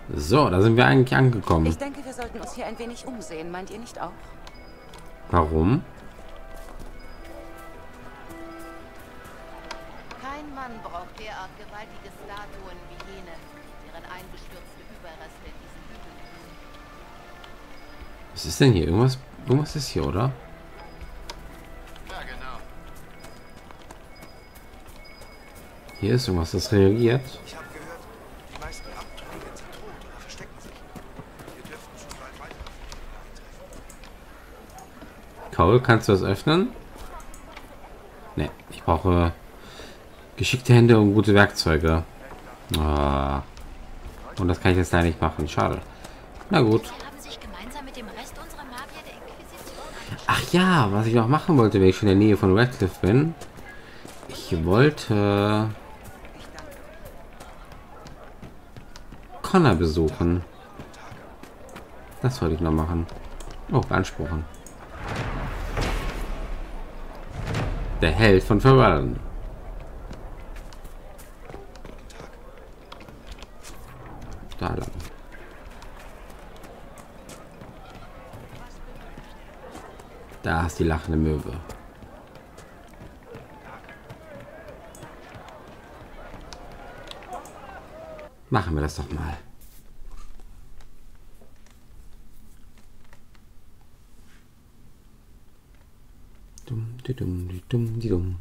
So, da sind wir eigentlich angekommen. Ich denke, wir sollten uns hier ein wenig umsehen. Meint ihr nicht auch? Warum? Kein Mann braucht derart gewaltige Statuen wie jene, deren eingestürzte Überreste in diesen Hügeln liegen. Was ist denn hier? Irgendwas ist hier, oder? Ja, genau. Hier ist irgendwas, das reagiert. Ich habe gehört, die meisten Abtrünnigen sind tot oder verstecken sich. Wir dürften schon bald weitere antreffen. Kaul, kannst du das öffnen? Ne, ich brauche geschickte Hände und gute Werkzeuge. Ah. Und das kann ich jetzt leider nicht machen. Schade. Na gut. Sie haben sich gemeinsam mit dem Rest unserer Magier der Inquisition Ach ja, was ich noch machen wollte, wenn ich schon in der Nähe von Radcliffe bin. Ich wollte Connor besuchen. Das wollte ich noch machen. Oh, beanspruchen. Der Held von Verwalten. Da lang. Da ist die lachende Möwe. Machen wir das doch mal. Dumm, die dumm, die dumm, die dumm.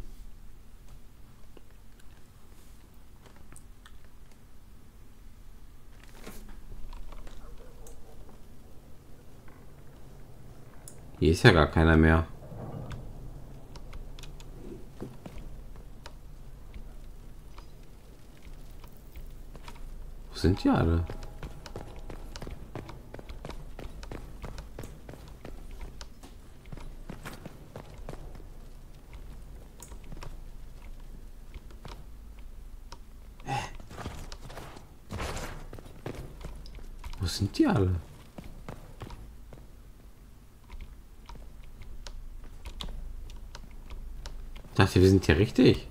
Hier ist ja gar keiner mehr. Wo sind die alle? Wo sind die alle? Ich dachte, wir sind hier richtig.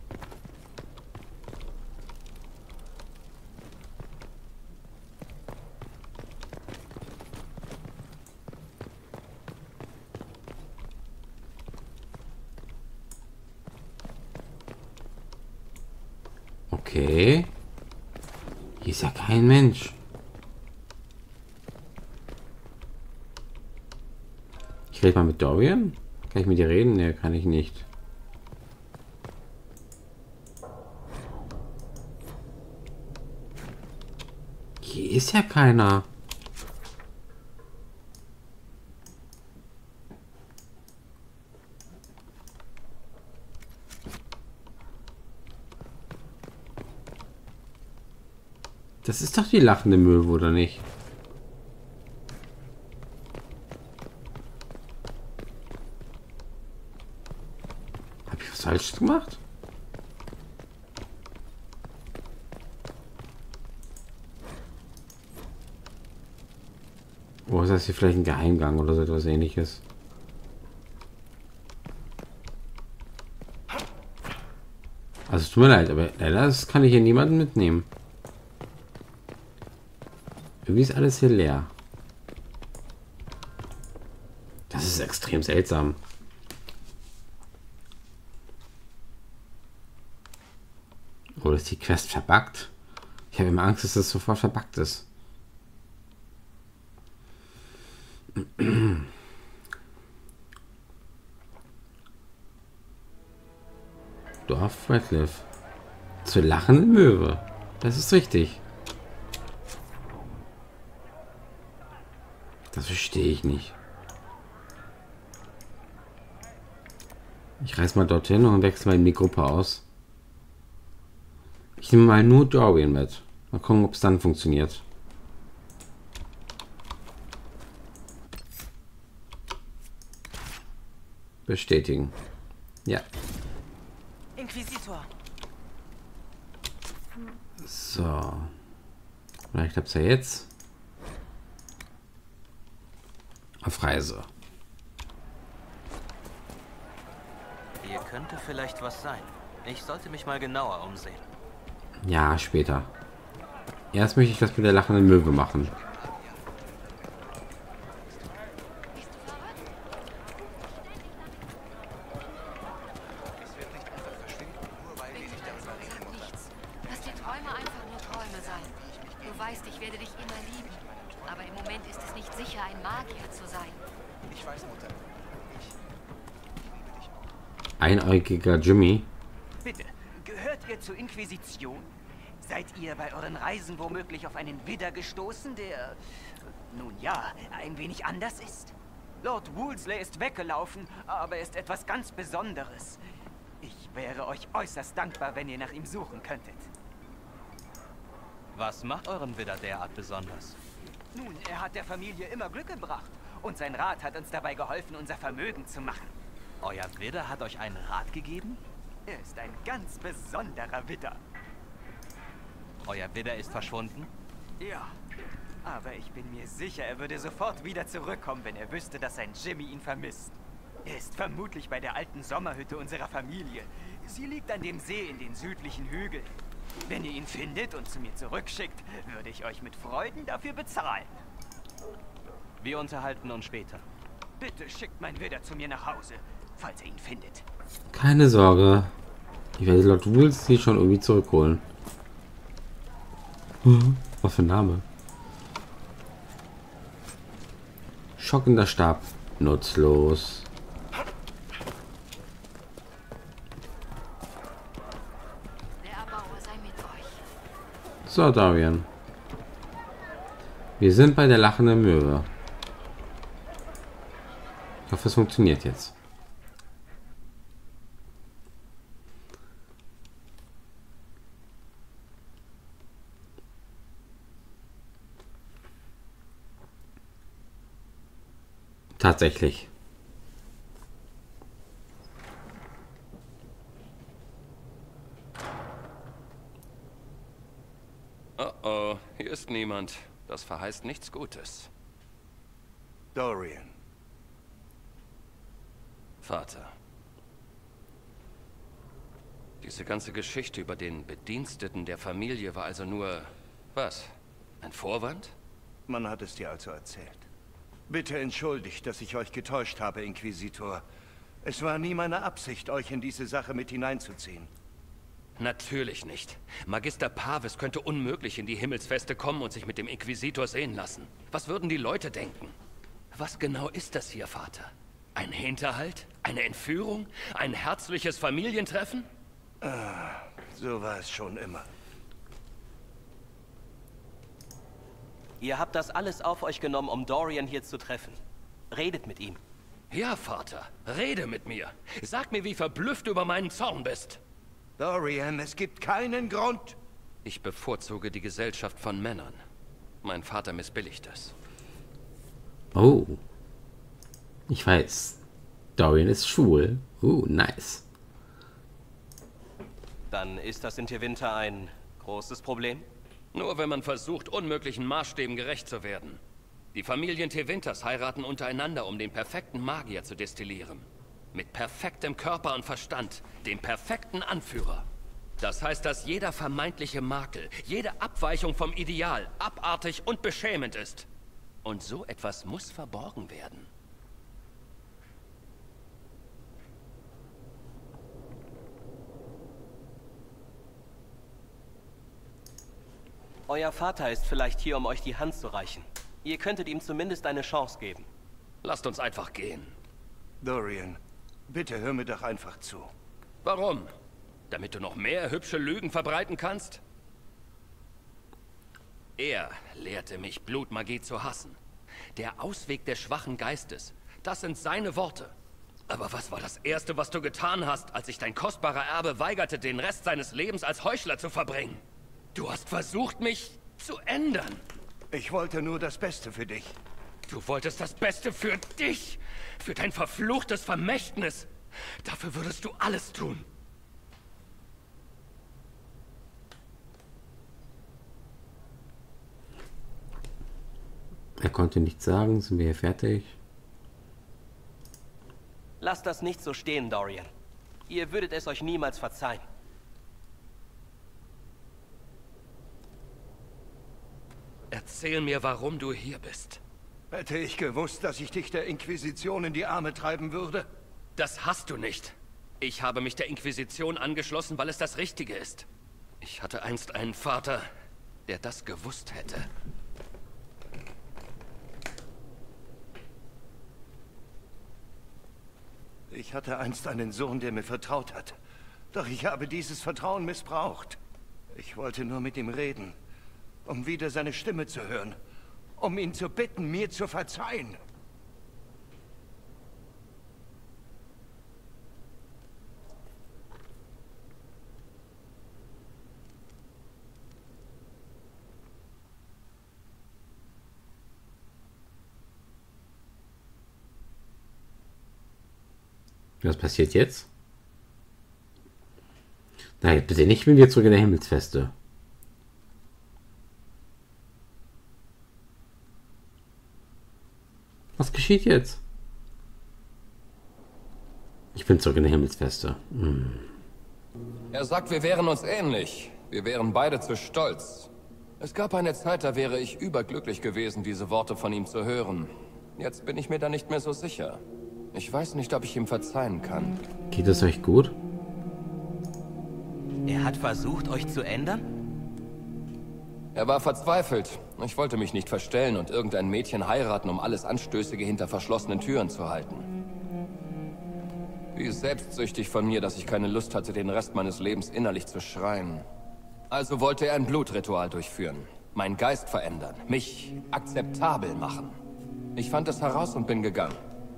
Okay. Hier ist ja kein Mensch. Ich rede mal mit Dorian. Kann ich mit dir reden? Ne, kann ich nicht. Hier ist ja keiner. Das ist doch die lachende Möwe, oder nicht? Habe ich was falsch gemacht? Oder ist das hier vielleicht ein Geheimgang oder so etwas Ähnliches? Also es tut mir leid, aber leider kann ich hier niemanden mitnehmen. Irgendwie ist alles hier leer. Das ist extrem seltsam. Oder ist die Quest verbuggt? Ich habe immer Angst, dass das sofort verbuggt ist. Dorf Radcliffe. Zur lachenden Möwe. Das ist richtig. Das verstehe ich nicht. Ich reiß mal dorthin und wechsle mal in die Gruppe aus. Ich nehme mal nur Dorian mit. Mal gucken, ob es dann funktioniert. Bestätigen. Ja. Inquisitor. So. Vielleicht klappt es ja jetzt. Auf Reise. Hier könnte vielleicht was sein. Ich sollte mich mal genauer umsehen. Ja, später. Erst möchte ich das mit der lachenden Möwe machen. Es wird nicht einfach verschwinden, nur weil wir nicht darüber reden. Sag nichts. Lass die Träume einfach nur Träume sein. Du weißt, ich werde dich immer lieben. Aber im Moment ist es nicht sicher, ein Magier zu sein. Ich weiß, Mutter. Ich liebe dich auch. Einäugiger Jimmy. Bitte, gehört ihr zur Inquisition? Seid ihr bei euren Reisen womöglich auf einen Widder gestoßen, der, nun ja, ein wenig anders ist? Lord Woolsey ist weggelaufen, aber er ist etwas ganz Besonderes. Ich wäre euch äußerst dankbar, wenn ihr nach ihm suchen könntet. Was macht euren Widder derart besonders? Nun, er hat der Familie immer Glück gebracht. Und sein Rat hat uns dabei geholfen, unser Vermögen zu machen. Euer Widder hat euch einen Rat gegeben? Er ist ein ganz besonderer Widder. Euer Widder ist verschwunden? Ja, aber ich bin mir sicher, er würde sofort wieder zurückkommen, wenn er wüsste, dass sein Jimmy ihn vermisst. Er ist vermutlich bei der alten Sommerhütte unserer Familie. Sie liegt an dem See in den südlichen Hügeln. Wenn ihr ihn findet und zu mir zurückschickt, würde ich euch mit Freuden dafür bezahlen. Wir unterhalten uns später. Bitte schickt mein Widder zu mir nach Hause, falls ihr ihn findet. Keine Sorge. Ich werde Lord Woolsey schon irgendwie zurückholen. Was für ein Name. Schockender Stab. Nutzlos. Der Erbauer sei mit euch. So, Dorian. Wir sind bei der lachenden Möwe. Ich hoffe, es funktioniert jetzt. Tatsächlich. Oh oh, hier ist niemand. Das verheißt nichts Gutes. Dorian. Vater. Diese ganze Geschichte über den Bediensteten der Familie war also nur... was? Ein Vorwand? Man hat es dir also erzählt. Bitte entschuldigt, dass ich euch getäuscht habe, Inquisitor. Es war nie meine Absicht, euch in diese Sache mit hineinzuziehen. Natürlich nicht. Magister Parvis könnte unmöglich in die Himmelsfeste kommen und sich mit dem Inquisitor sehen lassen. Was würden die Leute denken? Was genau ist das hier, Vater? Ein Hinterhalt? Eine Entführung? Ein herzliches Familientreffen? So war es schon immer. Ihr habt das alles auf euch genommen, um Dorian hier zu treffen. Redet mit ihm. Ja, Vater. Rede mit mir. Sag mir, wie verblüfft du über meinen Zorn bist. Dorian, es gibt keinen Grund. Ich bevorzuge die Gesellschaft von Männern. Mein Vater missbilligt es. Oh. Ich weiß. Dorian ist schwul. Nice. Dann ist das in Tevinter ein großes Problem? Nur wenn man versucht, unmöglichen Maßstäben gerecht zu werden. Die Familien Tevinters heiraten untereinander, um den perfekten Magier zu destillieren. Mit perfektem Körper und Verstand, dem perfekten Anführer. Das heißt, dass jeder vermeintliche Makel, jede Abweichung vom Ideal abartig und beschämend ist. Und so etwas muss verborgen werden. Euer Vater ist vielleicht hier, um euch die Hand zu reichen. Ihr könntet ihm zumindest eine Chance geben. Lasst uns einfach gehen. Dorian, bitte hör mir doch einfach zu. Warum? Damit du noch mehr hübsche Lügen verbreiten kannst? Er lehrte mich, Blutmagie zu hassen. Der Ausweg des schwachen Geistes. Das sind seine Worte. Aber was war das Erste, was du getan hast, als sich dein kostbarer Erbe weigerte, den Rest seines Lebens als Heuchler zu verbringen? Du hast versucht, mich zu ändern. Ich wollte nur das Beste für dich. Du wolltest das Beste für dich, für dein verfluchtes Vermächtnis. Dafür würdest du alles tun. Er konnte nichts sagen. Sind wir hier fertig? Lasst das nicht so stehen, Dorian. Ihr würdet es euch niemals verzeihen. Erzähl mir, warum du hier bist. Hätte ich gewusst, dass ich dich der Inquisition in die Arme treiben würde? Das hast du nicht. Ich habe mich der Inquisition angeschlossen, weil es das Richtige ist. Ich hatte einst einen Vater, der das gewusst hätte. Ich hatte einst einen Sohn, der mir vertraut hat. Doch ich habe dieses Vertrauen missbraucht. Ich wollte nur mit ihm reden, um wieder seine Stimme zu hören. Um ihn zu bitten, mir zu verzeihen. Was passiert jetzt? Nein, bitte nicht mit mir zurück in der Himmelsfeste. Was geschieht jetzt? Ich bin zurück in der Himmelsfeste. Er sagt, wir wären uns ähnlich. Wir wären beide zu stolz. Es gab eine Zeit, da wäre ich überglücklich gewesen, diese Worte von ihm zu hören. Jetzt bin ich mir da nicht mehr so sicher. Ich weiß nicht, ob ich ihm verzeihen kann. Geht es euch gut? Er hat versucht, euch zu ändern? Er war verzweifelt. Ich wollte mich nicht verstellen und irgendein Mädchen heiraten, um alles Anstößige hinter verschlossenen Türen zu halten. Wie selbstsüchtig von mir, dass ich keine Lust hatte, den Rest meines Lebens innerlich zu schreien. Also wollte er ein Blutritual durchführen. Meinen Geist verändern. Mich akzeptabel machen. Ich fand es heraus und bin gegangen.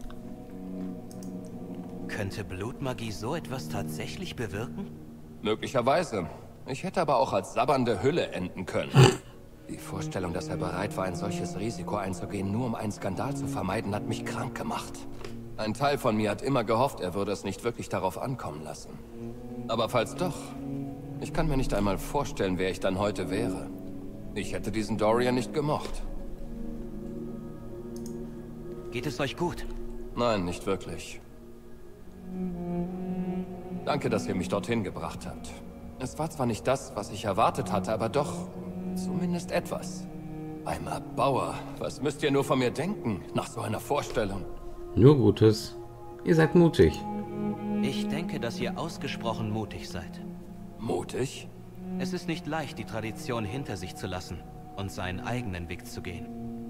Könnte Blutmagie so etwas tatsächlich bewirken? Möglicherweise. Ich hätte aber auch als sabbernde Hülle enden können. Die Vorstellung, dass er bereit war, ein solches Risiko einzugehen, nur um einen Skandal zu vermeiden, hat mich krank gemacht. Ein Teil von mir hat immer gehofft, er würde es nicht wirklich darauf ankommen lassen. Aber falls doch, ich kann mir nicht einmal vorstellen, wer ich dann heute wäre. Ich hätte diesen Dorian nicht gemocht. Geht es euch gut? Nein, nicht wirklich. Danke, dass ihr mich dorthin gebracht habt. Es war zwar nicht das, was ich erwartet hatte, aber doch zumindest etwas. Beim Erbauer, was müsst ihr nur von mir denken, nach so einer Vorstellung? Nur Gutes. Ihr seid mutig. Ich denke, dass ihr ausgesprochen mutig seid. Mutig? Es ist nicht leicht, die Tradition hinter sich zu lassen und seinen eigenen Weg zu gehen.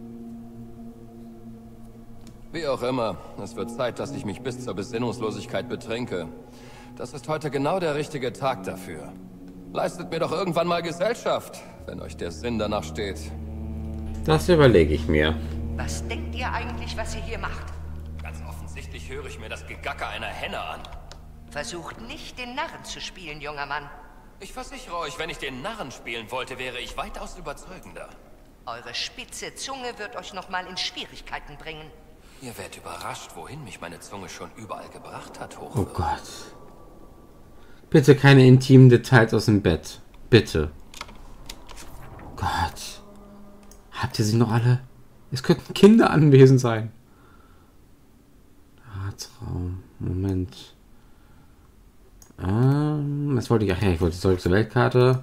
Wie auch immer, es wird Zeit, dass ich mich bis zur Besinnungslosigkeit betrinke. Das ist heute genau der richtige Tag dafür. Leistet mir doch irgendwann mal Gesellschaft, wenn euch der Sinn danach steht. Das überlege ich mir. Was denkt ihr eigentlich, was ihr hier macht? Ganz offensichtlich höre ich mir das Gegacker einer Henne an. Versucht nicht, den Narren zu spielen, junger Mann. Ich versichere euch, wenn ich den Narren spielen wollte, wäre ich weitaus überzeugender. Eure spitze Zunge wird euch nochmal in Schwierigkeiten bringen. Ihr werdet überrascht, wohin mich meine Zunge schon überall gebracht hat, Oh Hochwürden. Gott. Bitte keine intimen Details aus dem Bett. Bitte. Gott. Habt ihr sie noch alle? Es könnten Kinder anwesend sein. Arztraum. Moment. Was wollte ich? Ach ja, ich wollte zurück zur Weltkarte.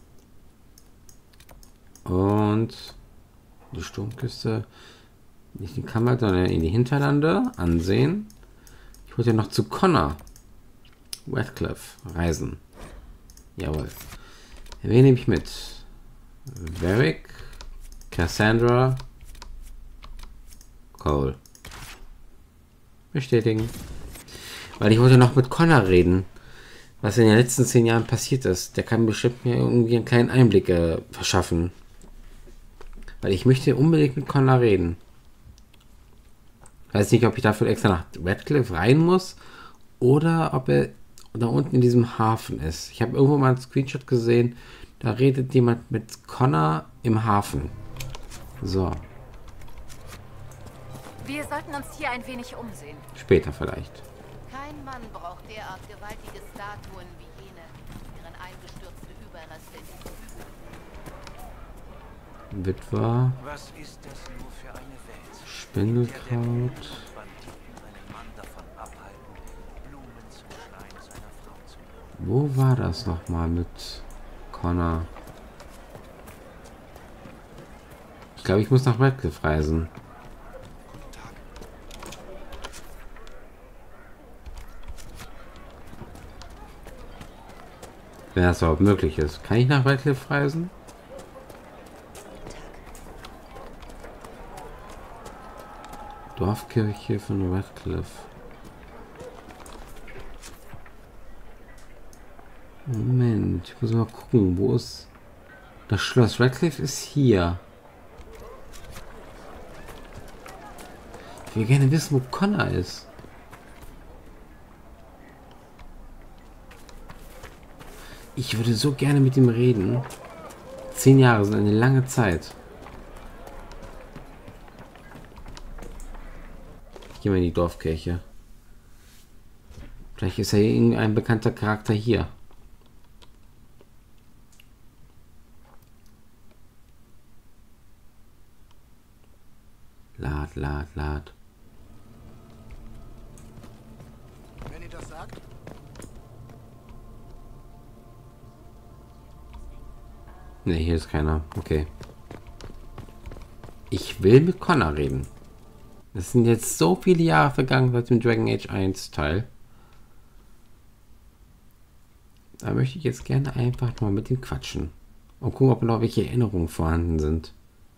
Und die Sturmküste. Nicht in Kammer, sondern in die Hinterlande. Ansehen. Ich wollte ja noch zu Connor Radcliffe reisen. Jawohl. Wen nehme ich mit? Varric, Cassandra, Cole. Bestätigen. Weil ich wollte noch mit Connor reden, was in den letzten 10 Jahren passiert ist. Der kann bestimmt mir irgendwie einen kleinen Einblick verschaffen. Weil ich möchte unbedingt mit Connor reden. Ich weiß nicht, ob ich dafür extra nach Radcliffe rein muss oder ob er da unten in diesem Hafen ist. Ich habe irgendwo mal einen Screenshot gesehen, da redet jemand mit Connor im Hafen. So. Wir sollten uns hier ein wenig umsehen. Später vielleicht. Kein Mann braucht derart gewaltige Statuen wie jene, deren eingestürzte Überreste in Witwer. Was ist das nur für eine Welt? Spindelkraut. Wo war das nochmal mit Connor? Ich glaube, ich muss nach Radcliffe reisen. Wenn das überhaupt möglich ist. Kann ich nach Radcliffe reisen? Dorfkirche von Radcliffe. Moment, ich muss mal gucken, wo ist... Das Schloss Radcliffe ist hier. Ich will gerne wissen, wo Connor ist. Ich würde so gerne mit ihm reden. 10 Jahre sind eine lange Zeit. Ich gehe mal in die Dorfkirche. Vielleicht ist ja irgendein bekannter Charakter hier. Lad. Wenn ihr das sagt. Ne, hier ist keiner. Okay. Ich will mit Connor reden. Es sind jetzt so viele Jahre vergangen seit dem Dragon Age 1 Teil. Da möchte ich jetzt gerne einfach mal mit ihm quatschen. Und gucken, ob noch welche Erinnerungen vorhanden sind.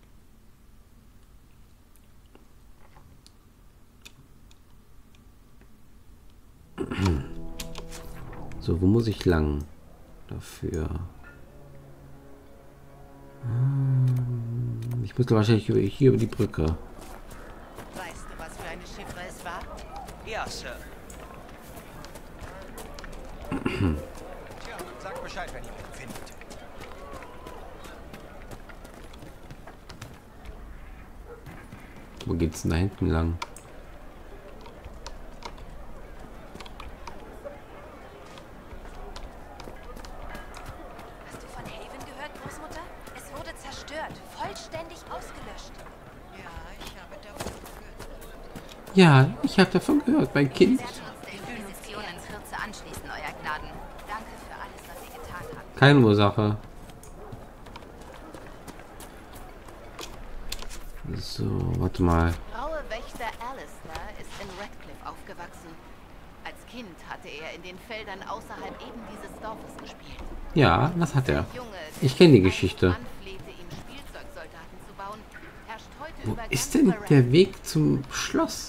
So, wo muss ich lang? Dafür. Ich muss wahrscheinlich hier über die Brücke. Weißt du, was für eine Chiffre es war? Ja, Sir. Tja, sag Bescheid, wenn ihr ihn findet. Wo geht's denn da hinten lang? Hast du von Haven gehört, Großmutter? Es wurde zerstört, vollständig ausgelöscht. Ja, ich habe davon gehört, mein Kind. Wir werden uns der Inquisition in Kürze anschließen, Euer Gnaden. Danke für alles, was ihr getan habt. Keine Ursache. So, warte mal. Graue Wächter Alistair ist in Radcliffe aufgewachsen. Als Kind hatte er in den Feldern außerhalb eben dieses Dorfes gespielt. Ja, das hat er. Ich kenne die Geschichte. Wo ist denn der Weg zum Schloss?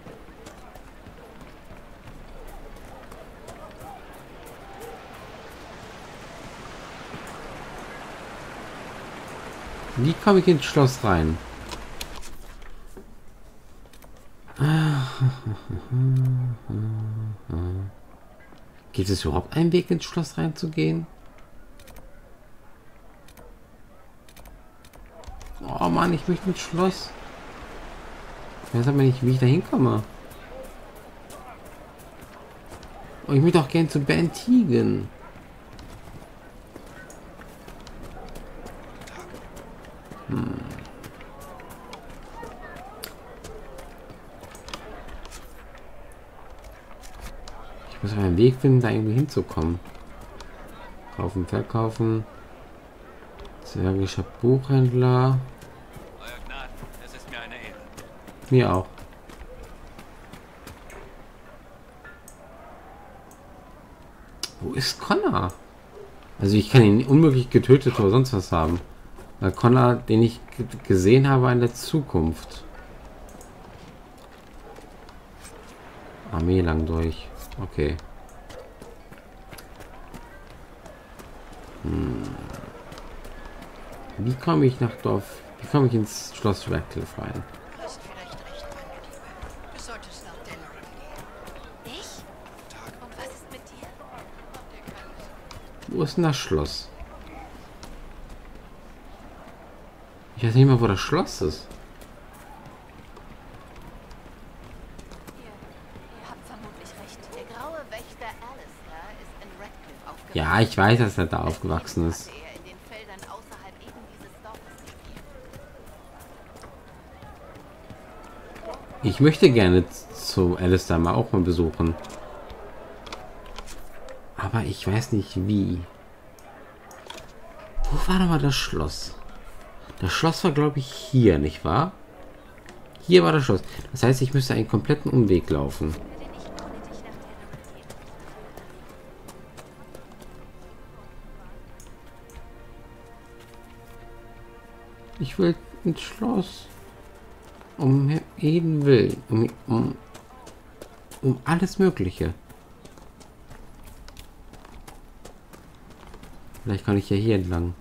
Wie komme ich ins Schloss rein? Gibt es überhaupt einen Weg ins Schloss reinzugehen? Oh Mann, ich möchte ins Schloss. Ich weiß aber nicht, wie ich da hinkomme. Oh, ich möchte auch gern zu Ben Tegan. Ich muss einen Weg finden, da irgendwie hinzukommen. Kaufen, verkaufen. Zwergischer Buchhändler. Euer Gnaden, es ist mir eine Ehre. Mir auch. Wo ist Connor? Also ich kann ihn unmöglich getötet oder sonst was haben. Weil Connor, den ich gesehen habe in der Zukunft. Armee lang durch. Okay. Wie komme ich nach Dorf? Wie komme ich ins Schloss Radcliffe rein? Du hast vielleicht recht, meine Liebe. Du solltest nach Dalaran gehen. Ich? Und was ist mit dir? Wo ist denn das Schloss? Ich weiß nicht mal, wo das Schloss ist. Ihr habt vermutlich recht. Der graue Wächter Alistair ist in Radcliffe aufgewachsen. Ja, ich weiß, dass er da aufgewachsen ist. Hatte er in den Feldern außerhalb eben dieses Dorfes gespielt. Ich möchte gerne zu Alistair mal auch mal besuchen. Aber ich weiß nicht wie. Wo war nochmal das Schloss? Das Schloss war, glaube ich, hier, nicht wahr? Hier war das Schloss. Das heißt, ich müsste einen kompletten Umweg laufen. Ich will ins Schloss. Um jeden Willen. Um alles Mögliche. Vielleicht kann ich ja hier entlang.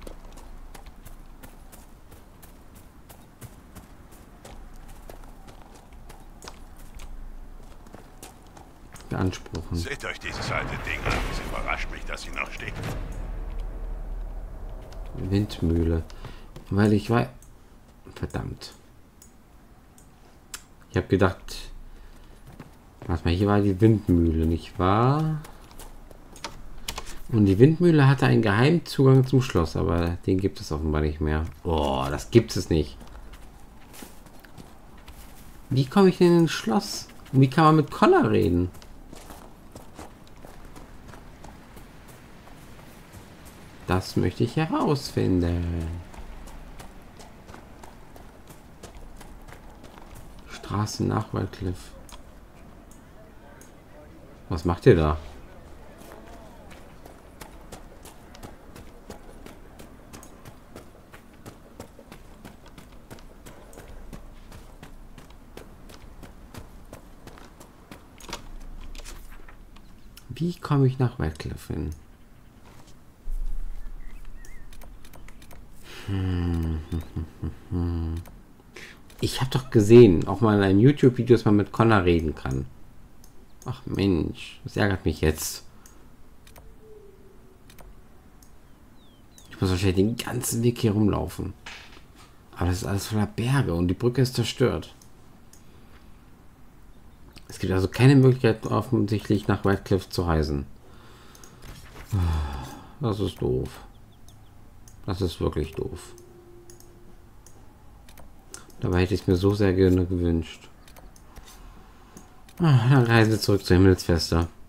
Beanspruchen. Seht euch dieses alte Ding an. Es überrascht mich, dass sie noch steht. Windmühle. Weil ich war... Verdammt. Ich habe gedacht... Warte mal, hier war die Windmühle, nicht wahr? Und die Windmühle hatte einen geheimen Zugang zum Schloss, aber den gibt es offenbar nicht mehr. Oh, das gibt es nicht. Wie komme ich denn ins Schloss? Und wie kann man mit Connor reden? Das möchte ich herausfinden. Straße nach Radcliffe. Was macht ihr da? Wie komme ich nach Radcliffe hin? Ich habe doch gesehen, auch mal in einem YouTube-Video, dass man mit Connor reden kann. Ach Mensch, das ärgert mich jetzt. Ich muss wahrscheinlich den ganzen Weg hier rumlaufen. Aber das ist alles voller Berge und die Brücke ist zerstört. Es gibt also keine Möglichkeit, offensichtlich nach Radcliffe zu reisen. Das ist doof. Das ist wirklich doof. Dabei hätte ich es mir so sehr gerne gewünscht. Dann reisen wir zurück zur Himmelsfeste.